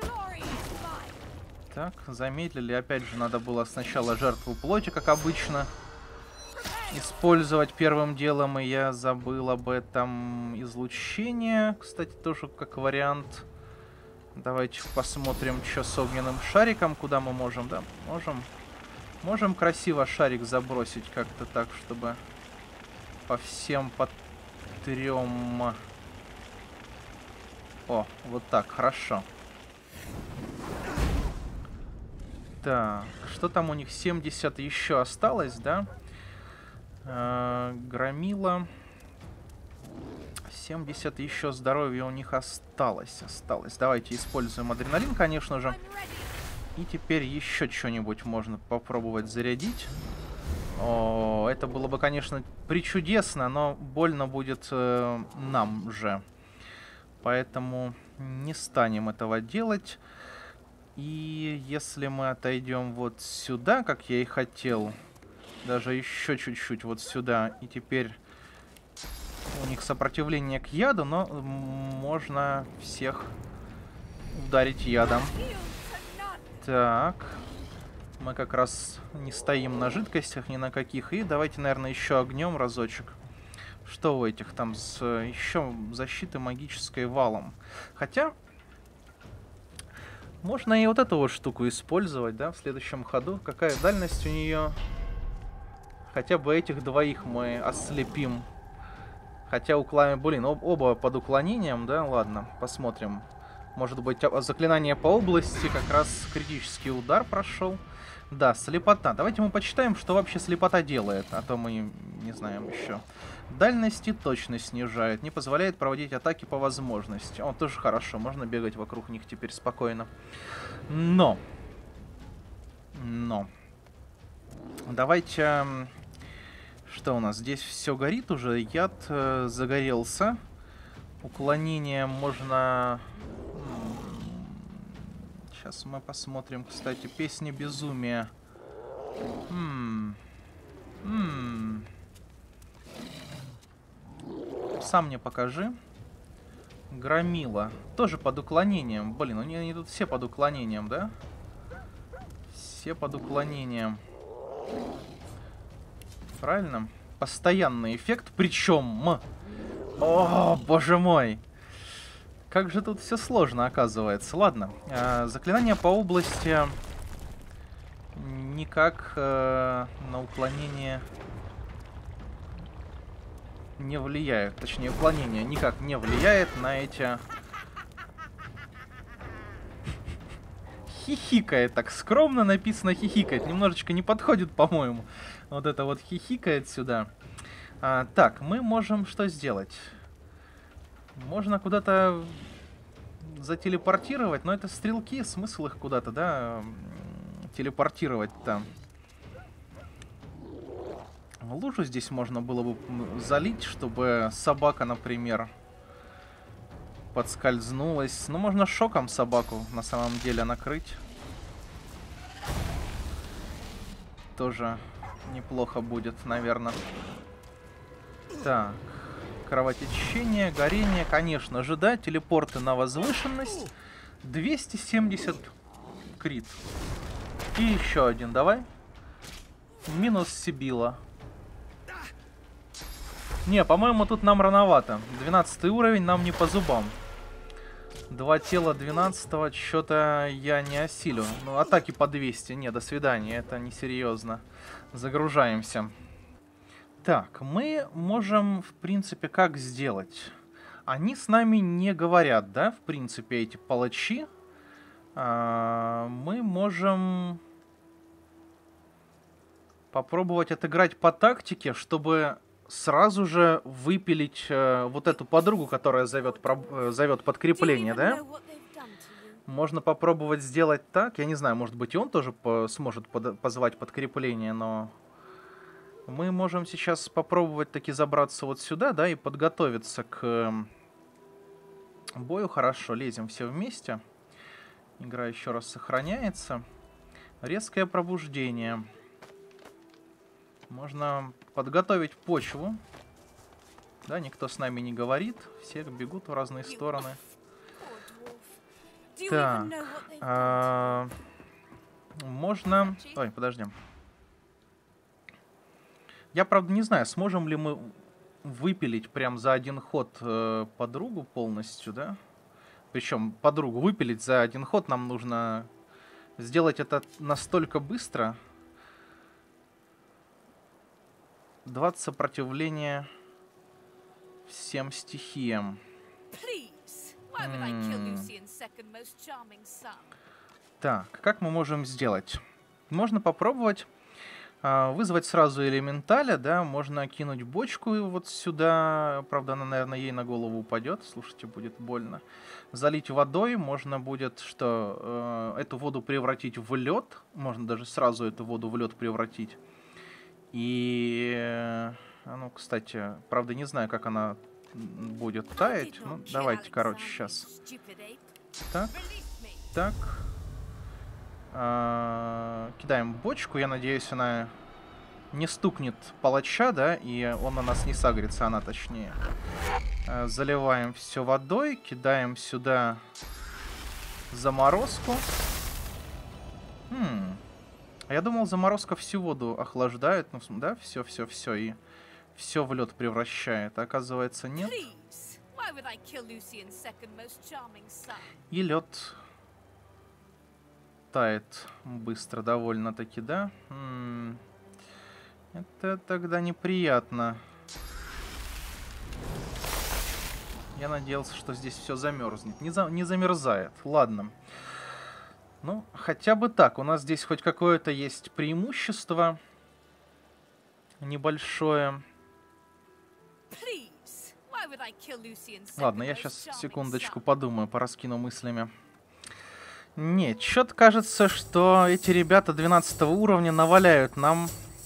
Так, замедлили. Опять же, надо было сначала жертву плоти, как обычно, использовать первым делом. И я забыл об этом. Излучение, кстати, тоже как вариант. Давайте посмотрим, что с огненным шариком. Куда мы можем, да? Можем красиво шарик забросить как-то так, чтобы по всем по трем. О, вот так, хорошо. Так, что там у них? 70 еще осталось, да? Громила. 70 еще здоровья у них осталось. Давайте используем адреналин, конечно же. И теперь еще что-нибудь можно попробовать зарядить. О, это было бы, конечно, причудесно, но больно будет нам же. Поэтому не станем этого делать. И если мы отойдем вот сюда, как я и хотел, даже еще чуть-чуть вот сюда, и теперь у них сопротивление к яду, но можно всех ударить ядом. Так, мы как раз не стоим на жидкостях ни на каких. И давайте, наверное, еще огнем разочек. Что у этих там с еще защиты магической валом? Хотя можно и вот эту вот штуку использовать, да, в следующем ходу. Какая дальность у нее? Хотя бы этих двоих мы ослепим. Хотя блин, оба под уклонением, да, ладно, посмотрим. Может быть, заклинание по области, как раз критический удар прошел. Да, слепота. Давайте мы почитаем, что вообще слепота делает, а то мы не знаем еще. Дальность и точность снижает, не позволяет проводить атаки по возможности. О, тоже хорошо, можно бегать вокруг них теперь спокойно. Но. Давайте... Что у нас? Здесь все горит уже, яд загорелся. Уклонение можно... Сейчас мы посмотрим, кстати, песни безумия. Сам мне покажи. Громила. Тоже под уклонением. Блин, они тут все под уклонением, да? Все под уклонением. Правильно? Постоянный эффект. Причем... О, боже мой! Как же тут все сложно, оказывается. Ладно. Заклинания по области никак на уклонение не влияют. Точнее, уклонение никак не влияет на эти... Хихикает. Так скромно написано хихикает. Немножечко не подходит, по-моему. Вот это вот хихикает сюда. Так, мы можем что сделать? Можно куда-то зателепортировать, но это стрелки, смысл их куда-то, да, телепортировать-то. Лужу здесь можно было бы залить, чтобы собака, например, подскользнулась. Ну, можно шоком собаку на самом деле накрыть. Тоже неплохо будет, наверное. Так. Кровотечение, горение, конечно же, да. Телепорты на возвышенность. 270 крит. И еще один, давай. Минус Сибила. Не, по-моему, тут нам рановато. 12 уровень нам не по зубам. Два тела 12-го, что-то я не осилю. Ну, атаки по 200. Не, до свидания, это несерьезно. Загружаемся. Так, мы можем, в принципе, как сделать? Они с нами не говорят, да, в принципе, эти палачи. Мы можем попробовать отыграть по тактике, чтобы сразу же выпилить вот эту подругу, которая зовет подкрепление, да? Можно попробовать сделать так. Я не знаю, может быть, и он тоже сможет позвать подкрепление, но... Мы можем сейчас попробовать таки забраться вот сюда, да, и подготовиться к бою. Хорошо, лезем все вместе. Игра еще раз сохраняется. Резкое пробуждение. Можно подготовить почву. Да, никто с нами не говорит. Все бегут в разные стороны. Так. Можно... Ой, подожди. Я, правда, не знаю, сможем ли мы выпилить прям за один ход подругу полностью, да? Причем подругу выпилить за один ход нам нужно сделать это настолько быстро. 20 сопротивления всем стихиям. Так, как мы можем сделать? Можно попробовать... вызвать сразу элементаля, да, можно кинуть бочку вот сюда, правда, она, наверное, ей на голову упадет, слушайте, будет больно. Залить водой, можно будет, что, эту воду превратить в лед, можно даже сразу эту воду в лед превратить. И, ну, кстати, правда, не знаю, как она будет таять, ну, давайте, короче, сейчас. Так, так. Кидаем бочку, я надеюсь, она не стукнет палача, да, и он на нас не сагрится, она точнее. Заливаем все водой, кидаем сюда заморозку. А я думал, заморозка всю воду охлаждает, ну, да, все, и все в лед превращает, а оказывается нет. И лед тает быстро довольно-таки, да? Это тогда неприятно. Я надеялся, что здесь все замерзнет. Не замерзает. Ладно. Ну, хотя бы так. У нас здесь хоть какое-то есть преимущество. Небольшое. Ладно, я сейчас секундочку подумаю, пораскину мыслями. Нет, что-то кажется, что эти ребята 12 уровня наваляют нам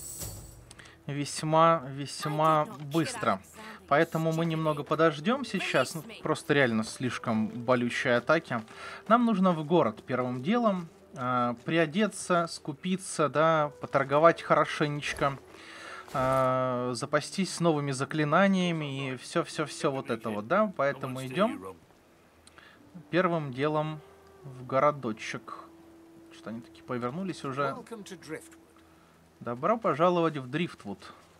весьма быстро. Поэтому мы немного подождем сейчас. Ну, просто реально слишком болючие атаки. Нам нужно в город первым делом. Приодеться, скупиться, да, поторговать хорошенечко. Запастись новыми заклинаниями и все вот это вот, да. Поэтому идем. Первым делом в городочек. Что они такие повернулись уже. Добро пожаловать в Дрифтвуд.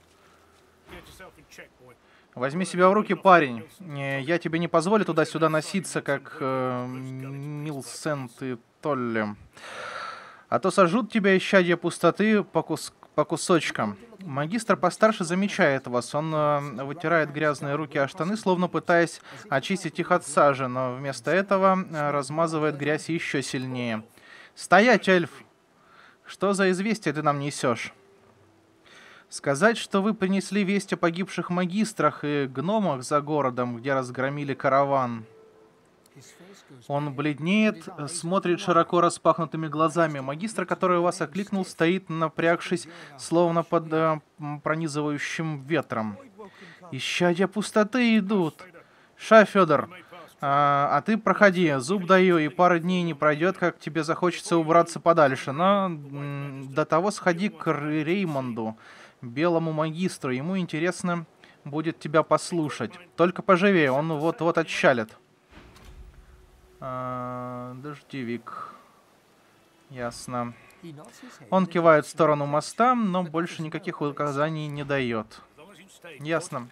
Возьми себя в руки, парень. Я тебе не позволю туда-сюда носиться, как Милсент и Толли. А то сожрут тебя исчадья пустоты по кусочкам. Магистр постарше замечает вас. Он вытирает грязные руки о штаны, словно пытаясь очистить их от сажи, но вместо этого размазывает грязь еще сильнее. «Стоять, эльф! Что за известие ты нам несешь?» «Сказать, что вы принесли весть о погибших магистрах и гномах за городом, где разгромили караван». Он бледнеет, смотрит широко распахнутыми глазами. Магистр, который вас окликнул, стоит, напрягшись, словно под пронизывающим ветром. «Исчадья пустоты идут!» «Ша, Федор, а ты проходи, зуб даю, и пары дней не пройдет, как тебе захочется убраться подальше. Но до того сходи к Реймонду, белому магистру. Ему интересно будет тебя послушать. Только поживее, он вот-вот отчалит». Дождевик. Ясно. Он кивает в сторону моста, но больше никаких указаний не дает. Ясно.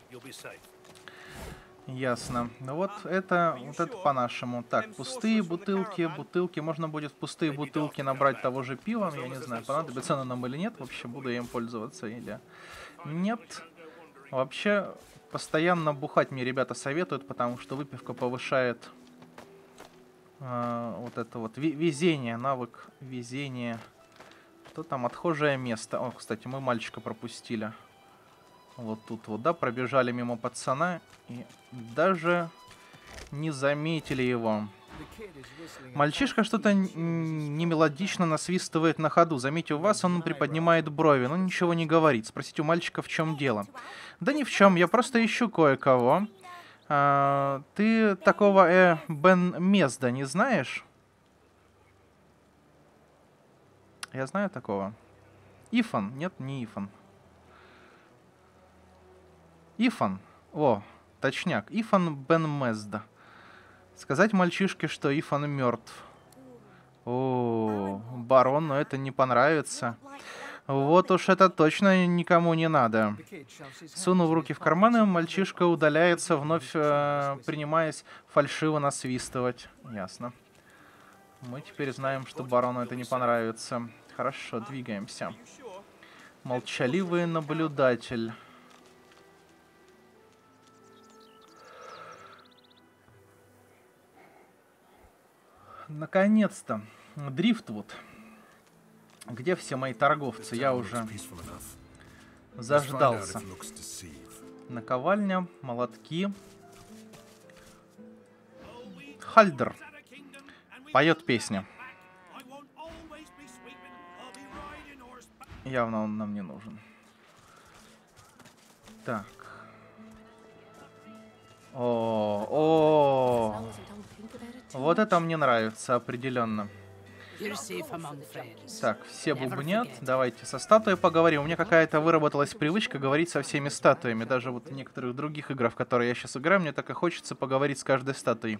Ясно. Вот это по-нашему. Так, пустые бутылки. Можно будет в пустые бутылки набрать того же пива. Я не знаю, понадобится оно нам или нет. Вообще, буду я им пользоваться или нет. Вообще, постоянно бухать мне ребята советуют, потому что выпивка повышает вот это вот везение, навык везения. Что там? Отхожее место. О, кстати, мы мальчика пропустили. Вот тут вот, да, пробежали мимо пацана и даже не заметили его. Мальчишка что-то немелодично насвистывает на ходу. Заметив вас, он приподнимает брови, но ничего не говорит. Спросите у мальчика, в чем дело. Да ни в чем, я просто ищу кое-кого. Ты такого Бен Мезда не знаешь? Я знаю такого. Ифан? Нет, не Ифан. Ифан. О, точняк. Ифан Бен Мезда. Сказать мальчишке, что Ифан мертв. О, барону это не понравится. Вот уж это точно никому не надо. Сунув руки в карманы, мальчишка удаляется, вновь принимаясь фальшиво насвистывать. Ясно. Мы теперь знаем, что барону это не понравится. Хорошо, двигаемся. Молчаливый наблюдатель. Наконец-то. Дрифтвуд. Где все мои торговцы? Я уже заждался. Наковальня, молотки. Хальдер поет песни. Явно он нам не нужен. Так. Вот это мне нравится определенно. Так, все бубнят. Давайте со статуей поговорим. У меня какая-то выработалась привычка говорить со всеми статуями. Даже вот в некоторых других играх, в которые я сейчас играю, мне так и хочется поговорить с каждой статуей.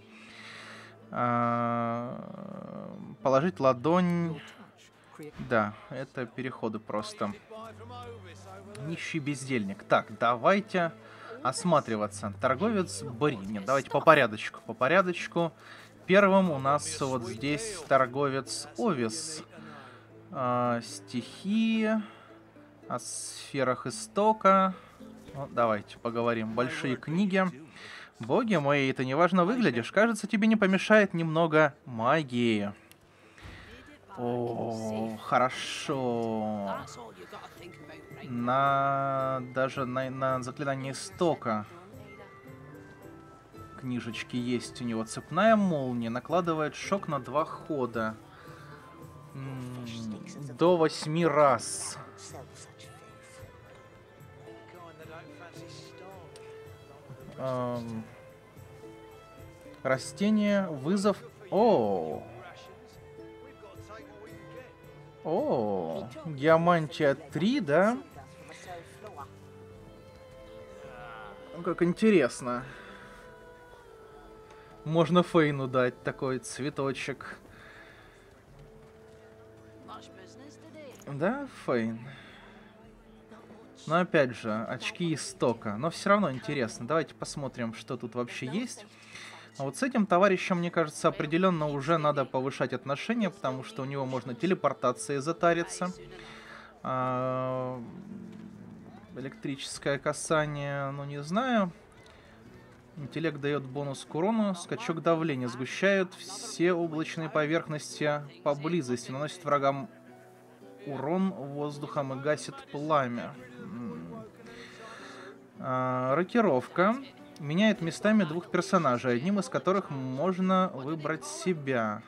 Положить ладонь. Да, это переходы просто. Нищий бездельник. Так, давайте осматриваться. Торговец Бри. Нет, давайте по порядочку. По порядочку. Первым у нас вот здесь торговец Овис. Стихии. О сферах истока. Ну, давайте поговорим. Большие книги. Боги мои, ты неважно выглядишь. Кажется, тебе не помешает немного магии. О, хорошо. Даже на заклинание истока книжечки есть у него. Цепная молния накладывает шок на 2 хода. До 8 раз. Растение, вызов. О, Геомантия 3, да? Как интересно. Можно Фейну дать такой цветочек. Да, Фейн? Но опять же, очки истока. Но все равно интересно. Давайте посмотрим, что тут вообще есть. А вот с этим товарищем, мне кажется, определенно уже надо повышать отношения, потому что у него можно телепортацией затариться. Электрическое касание, ну не знаю. Интеллект дает бонус к урону, скачок давления сгущает все облачные поверхности поблизости, наносит врагам урон воздухом и гасит пламя. Рокировка меняет местами двух персонажей, одним из которых можно выбрать себя.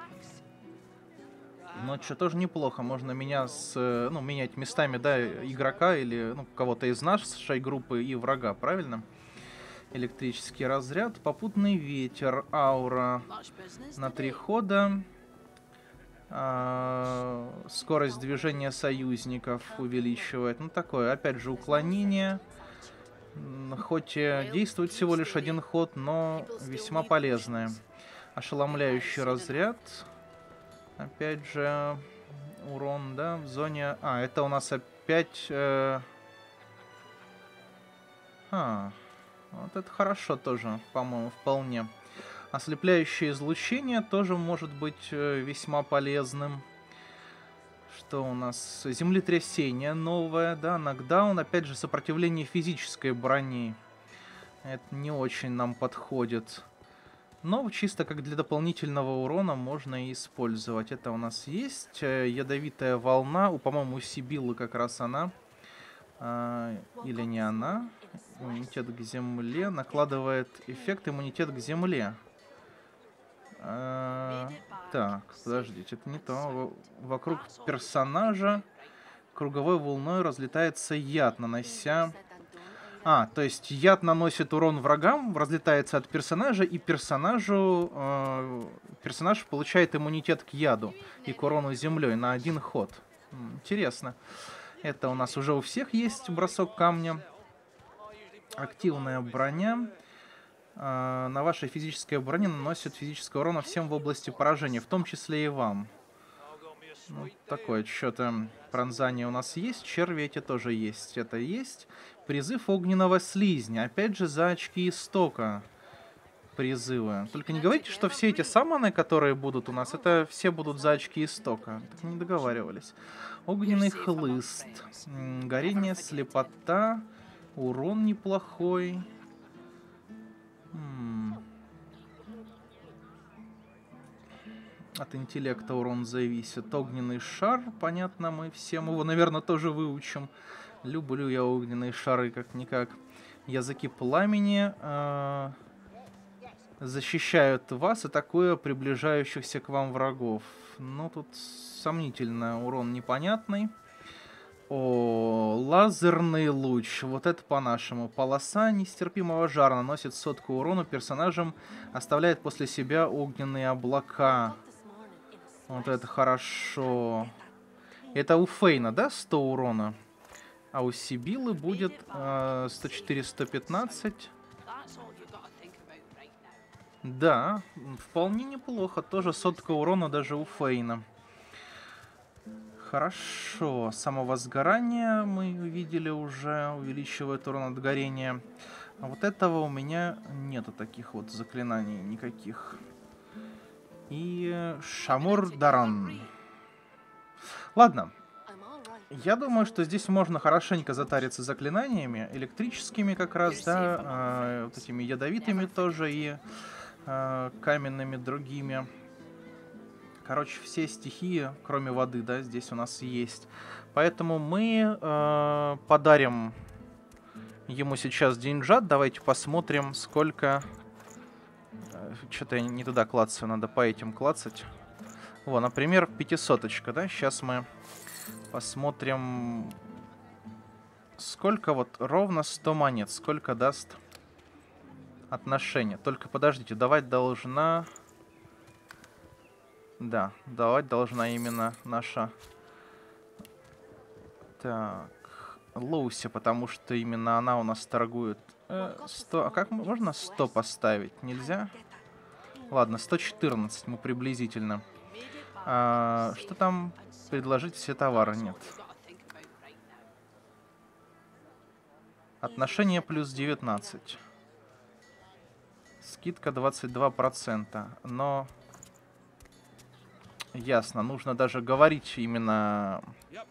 Но что тоже неплохо, можно менять местами, да, игрока или кого-то из нашей группы и врага, правильно? Электрический разряд, попутный ветер, аура на 3 хода. Скорость движения союзников увеличивает. Ну, такое, опять же, уклонение. Хоть и действует всего лишь 1 ход, но весьма полезное. Ошеломляющий разряд. Опять же, урон, да, в зоне... это у нас опять... Вот это хорошо тоже, по-моему, вполне. Ослепляющее излучение тоже может быть весьма полезным. Что у нас? Землетрясение новое, да, нокдаун, опять же, сопротивление физической брони. Это не очень нам подходит. Но чисто как для дополнительного урона можно и использовать. Это у нас есть. Ядовитая волна. По-моему, у Сибиллы как раз она. Или не она. Иммунитет к земле. Накладывает эффект иммунитет к земле. Так, подождите, это не то. Вокруг персонажа круговой волной разлетается яд, нанося... то есть яд наносит урон врагам, разлетается от персонажа, и персонаж получает иммунитет к яду и к урону землей на 1 ход. Интересно. Это у нас уже у всех есть бросок камня. Активная броня. На вашей физической броне наносит физического урона всем в области поражения, в том числе и вам. Ну, такое что-то пронзание у нас есть, черви эти тоже есть. Это есть. Призыв огненного слизня. Опять же за очки истока призывы. Только не говорите, что все эти саммоны, которые будут у нас, это все будут за очки истока. Так не договаривались. Огненный хлыст. Горение, слепота. Урон неплохой. От интеллекта урон зависит. Огненный шар, понятно, мы всем его, наверное, тоже выучим. Люблю я огненные шары, как-никак. Языки пламени защищают вас, атакуя приближающихся к вам врагов. Ну, тут сомнительно, урон непонятный. Лазерный луч. Вот это по-нашему. Полоса нестерпимого жара наносит 100 урону персонажам, оставляет после себя огненные облака. Вот это хорошо. Это у Фейна, да, 100 урона? А у Сибиллы будет 104-115. Да, вполне неплохо. Тоже 100 урона даже у Фейна. Хорошо. Самовозгорание мы увидели уже. Увеличивает урон от горения. А вот этого у меня нету таких вот заклинаний никаких. И Шамур Даран. Ладно. Я думаю, что здесь можно хорошенько затариться заклинаниями. Электрическими как раз, да. Вот этими ядовитыми тоже и каменными другими. Короче, все стихии, кроме воды, да, здесь у нас есть. Поэтому мы подарим ему сейчас деньжат. Давайте посмотрим, сколько... Что-то я не туда клацаю, надо по этим клацать. Вот, например, 500-очка, да. Сейчас мы посмотрим, сколько вот ровно 100 монет. Сколько даст отношение. Только подождите, давать должна... Да, давать должна именно наша... Так, Лоуси, потому что именно она у нас торгует 100. А как можно 100 поставить? Нельзя? Ладно, 114 мы приблизительно. Что там? Предложить все товары? Нет. Отношение плюс 19. Скидка 22%. Но... Ясно, нужно даже говорить именно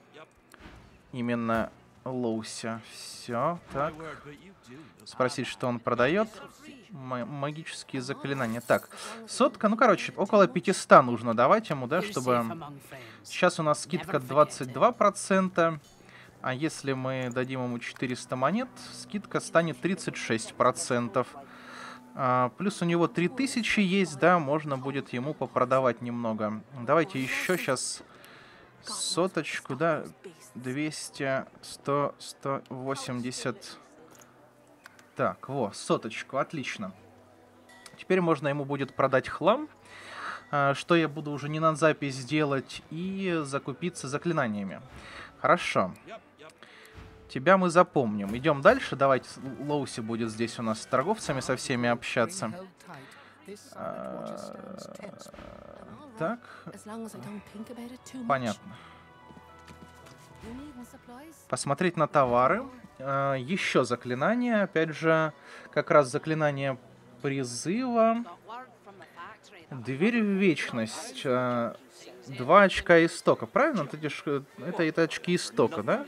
Лоусе. Все, так. Спросить, что он продает. Магические заклинания. Так, сотка, ну, короче, около 500 нужно давать ему, да, чтобы... Сейчас у нас скидка 22%, а если мы дадим ему 400 монет, скидка станет 36%. Плюс у него 3000 есть, да, можно будет ему попродавать немного. Давайте еще сейчас соточку, да, 200, 100, 180. Так, во, соточку, отлично. Теперь можно ему будет продать хлам, что я буду уже не на запись делать, и закупиться заклинаниями. Хорошо. Тебя мы запомним. Идем дальше. Давайте, Лоуси будет здесь у нас с торговцами со всеми общаться. Так. Понятно. Посмотреть на товары. Еще заклинание. Опять же, как раз заклинание призыва. Дверь в вечность. 2 очка истока. Правильно? Это очки истока, да?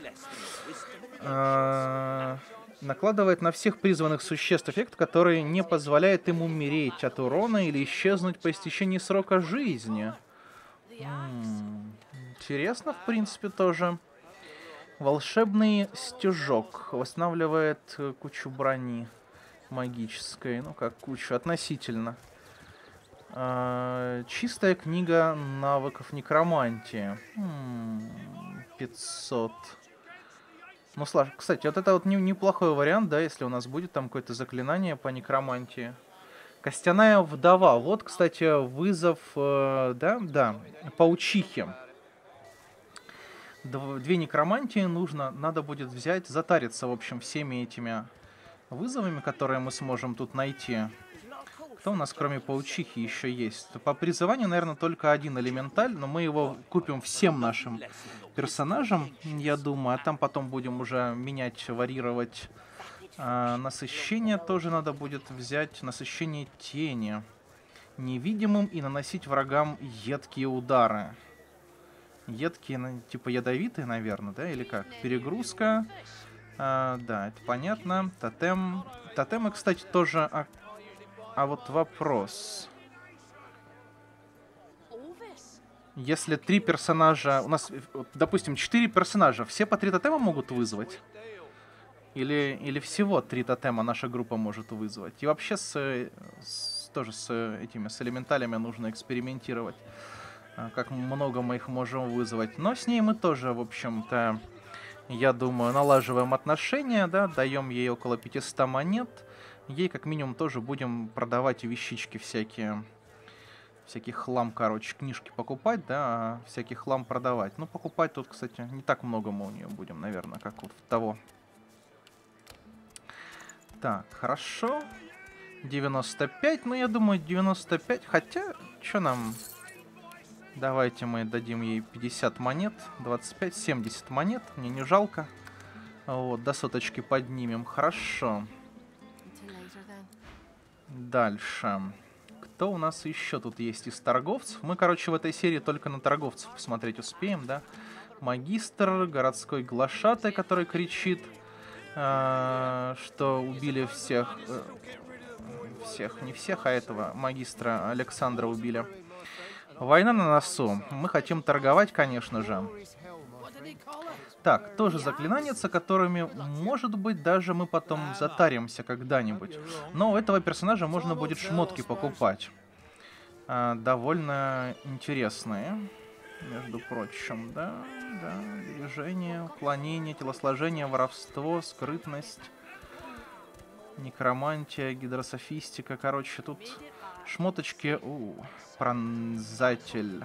Накладывает на всех призванных существ эффект, который не позволяет им умереть от урона или исчезнуть по истечении срока жизни. Интересно, в принципе, тоже. Волшебный стежок. Восстанавливает кучу брони магической. Ну, как кучу, относительно. Чистая книга навыков некромантии. 500. Ну, кстати, вот это вот неплохой вариант, да, если у нас будет там какое-то заклинание по некромантии. Костяная вдова. Вот, кстати, вызов, да, паучихи. 2 некромантии надо будет взять, затариться, в общем, всеми этими вызовами, которые мы сможем тут найти. Кто у нас, кроме паучихи, еще есть? По призыванию, наверное, только один элементаль, но мы его купим всем нашим персонажам, я думаю, а там потом будем уже менять, варьировать. Насыщение тоже надо будет взять. Насыщение тени. Невидимым и наносить врагам едкие удары. Едкие, типа ядовитые, наверное, да? Или как? Перегрузка. Да, это понятно. Тотем. Тотемы, кстати, тоже... А вот вопрос. Если 3 персонажа... У нас, допустим, 4 персонажа. Все по 3 тотема могут вызвать? Или всего 3 тотема наша группа может вызвать? И вообще тоже с элементалями нужно экспериментировать. Как много мы их можем вызвать. Но с ней мы тоже, в общем-то, я думаю, налаживаем отношения, да, даем ей около 500 монет. Ей как минимум тоже будем продавать вещички всякие. Всякий хлам, короче, книжки покупать, да, а всякий хлам продавать. Ну, покупать тут, кстати, не так много мы у нее будем, наверное, как вот того. Так, хорошо. 95, ну, я думаю, 95, хотя, что нам... Давайте мы дадим ей 50 монет, 25, 70 монет, мне не жалко. Вот, до соточки поднимем, хорошо. Дальше. Кто у нас еще тут есть из торговцев? Мы, короче, в этой серии только на торговцев посмотреть успеем, да? Магистр, городской глашатай, который кричит, что убили всех... не всех, а этого магистра Александра убили. Война на носу. Мы хотим торговать, конечно же. Так, тоже заклинаница, которыми, может быть, даже мы потом затаримся когда-нибудь. Но у этого персонажа можно будет шмотки покупать. Довольно интересные, между прочим, да, движение, уклонение, телосложение, воровство, скрытность, некромантия, гидрософистика. Короче, тут шмоточки. Пронзатель.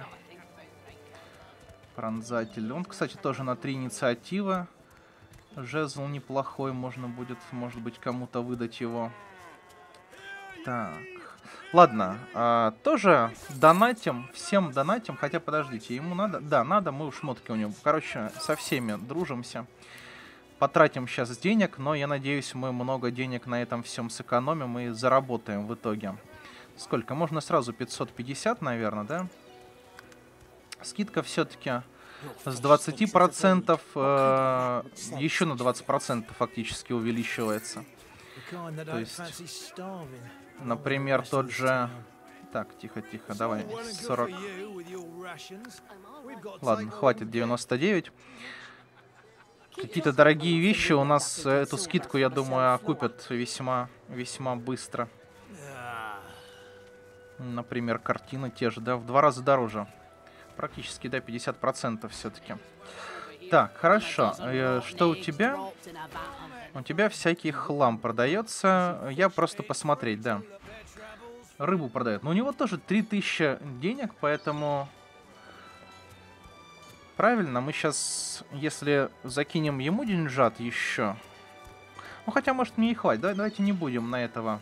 Пронзатель. Он, кстати, тоже на 3 инициативы. Жезл неплохой, можно будет, может быть, кому-то выдать его. Так. Ладно, тоже донатим, всем донатим, хотя подождите, ему надо? Да, надо, мы у шмотки у него. Короче, со всеми дружимся. Потратим сейчас денег, но я надеюсь, мы много денег на этом всем сэкономим и заработаем в итоге. Сколько? Можно сразу 550, наверное, да? Скидка все-таки с 20% еще на 20% фактически увеличивается. То есть, например, тот же... Так, тихо-тихо, давай, 40... Ладно, хватит 99. Какие-то дорогие вещи у нас эту скидку, я думаю, окупят весьма быстро. Например, картины те же, да, в 2 раза дороже. Практически, да, 50% все-таки. Так, хорошо. Что у тебя? У тебя всякий хлам продается. Я просто посмотреть, да. Рыбу продает. Но у него тоже 3000 денег, поэтому... Правильно, мы сейчас, если закинем ему деньжат еще... Ну, хотя, может, мне и хватит. Давайте не будем на этого...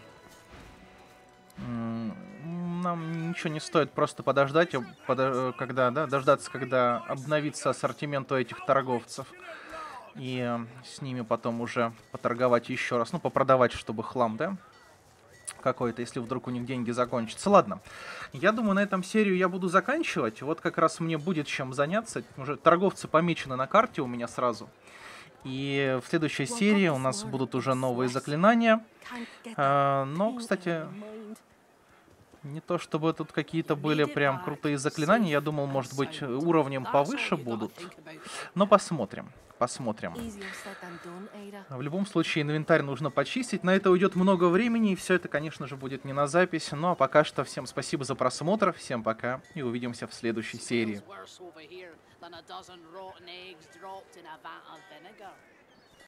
Нам ничего не стоит просто подождать, когда, да, дождаться, когда обновится ассортимент у этих торговцев. И с ними потом уже поторговать еще раз. Ну, попродавать, чтобы хлам, да? Какой-то, если вдруг у них деньги закончатся. Ладно, я думаю, на этом серию я буду заканчивать. Вот как раз мне будет чем заняться. Уже торговцы помечены на карте у меня сразу. И в следующей серии у нас будут уже новые заклинания. Но, кстати, не то чтобы тут какие-то были прям крутые заклинания. Я думал, может быть, уровнем повыше будут. Но посмотрим. Посмотрим. В любом случае, инвентарь нужно почистить. На это уйдет много времени, и все это, конечно же, будет не на запись. Ну а пока что всем спасибо за просмотр. Всем пока, и увидимся в следующей серии.